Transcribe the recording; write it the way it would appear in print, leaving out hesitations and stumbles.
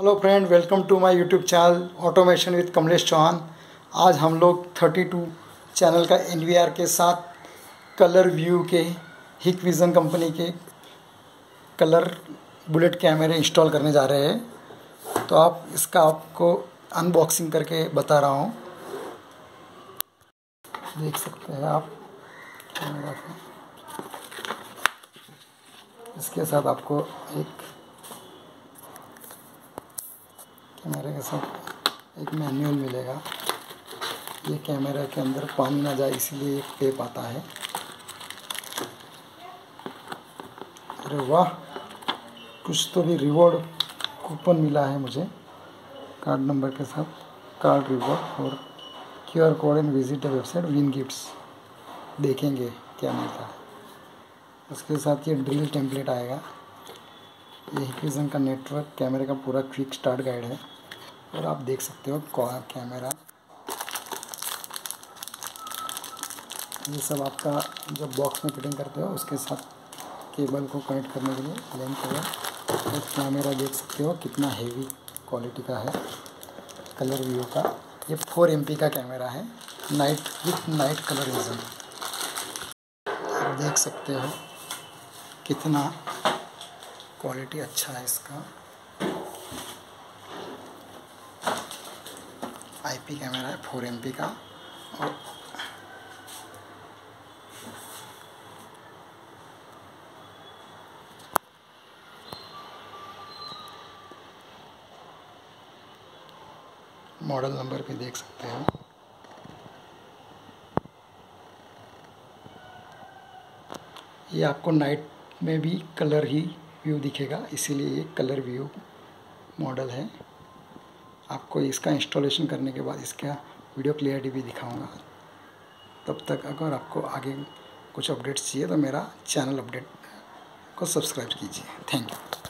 Hello friend, welcome to my YouTube channel automation with Kamlesh Chauhan. आज हम लोग 32 चैनल का NVR के साथ कलर व्यू के हिकविज़न कंपनी के कलर बुलेट कैमरे इंस्टॉल करने जा रहे हैं। तो इसका आपको अनबॉक्सिंग करके बता रहा हूँ। देख सकते हैं आप कैमरा को। इसके साथ आपको एक कैमरे के साथ एक मैनुअल मिलेगा। ये कैमरा के अंदर पानी ना जाए इसलिए एक टेप आता है। अरे वाह, कुछ तो भी रिवॉर्ड कूपन मिला है मुझे कार्ड नंबर के साथ। कार्ड रिवॉर्ड और QR code and visit the website win gifts. देखेंगे क्या मिलता है। उसके साथ ये ड्रिल टेम्पलेट आएगा। ये हिकविज़न का नेटवर्क कैमरे का पूरा क्विक स्टार्ट गाइड है। और आप देख सकते हो कैमरा, ये सब आपका जब बॉक्स में फिटिंग करते हो उसके साथ केबल को कनेक्ट करने के लिए लेंथ केबल। और कैमरा देख सकते हो कितना हेवी क्वालिटी का है। कलर व्यू का ये 4 MP का कैमरा है, नाइट कलर विजन। आप देख सकते हो कितना क्वालिटी अच्छा है इसका। IP कैमरा है 4 MP का। और मॉडल नंबर भी देख सकते हो। ये आपको नाइट में भी कलर ही व्यू दिखेगा, इसीलिए ये कलर व्यू मॉडल है। आपको इसका इंस्टॉलेशन करने के बाद इसका वीडियो क्लियरिटी भी दिखाऊंगा। तब तक अगर आपको आगे कुछ अपडेट्स चाहिए तो मेरा चैनल अपडेट को सब्सक्राइब कीजिए। Thank you.